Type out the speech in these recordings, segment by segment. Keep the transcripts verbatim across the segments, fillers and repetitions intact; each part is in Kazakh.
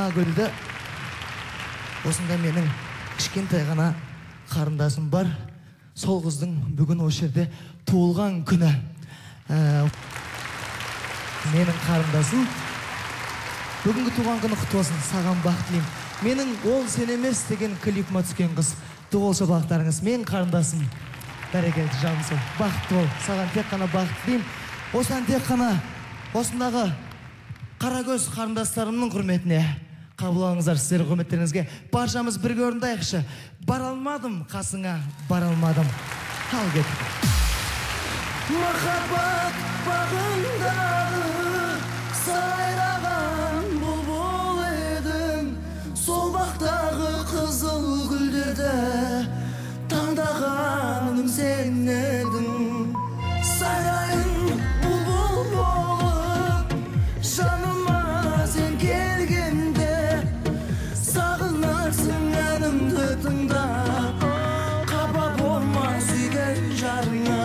мына гүлді осында менің кішкентай ғана қарындасым бар. Сол қыздың бүгін осы жерде туылған күні. Менің қарындасым бүгінгі туған күні құтты болсын, саған бақыт тілеймін. Менің ол сен емес деген клипіме түскен қыз. Туылшы бақыттарыңыз, мен қарындасым. Бәрекелді жаным сол. Бақытты бол. Саған тек қана бақыт тілеймін. Осыдан тек қана осындағы қарагөз қарындастарымның құрметіне қабыл алыңыздар, сіздердің құрметтеріңізге. Баршамыз бірге орындайықшы. Бара алмадым қасыңа, бара алмадым. Ал кеттік. Махаббат бағындағы сайраған бұлбұл едің, сол бақтағы қызыл гүлдерді таңдағаның сен едің. Сайрайын бұлбұл болып жаныма сен келгенде, сағынарсың әнімді тыңдап, қапа болма сүйген жарыңа.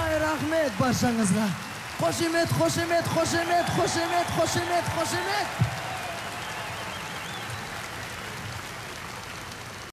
Barşanızla. Hoşemet, hoşemet, hoşemet, hoşemet, hoşemet, hoşemet.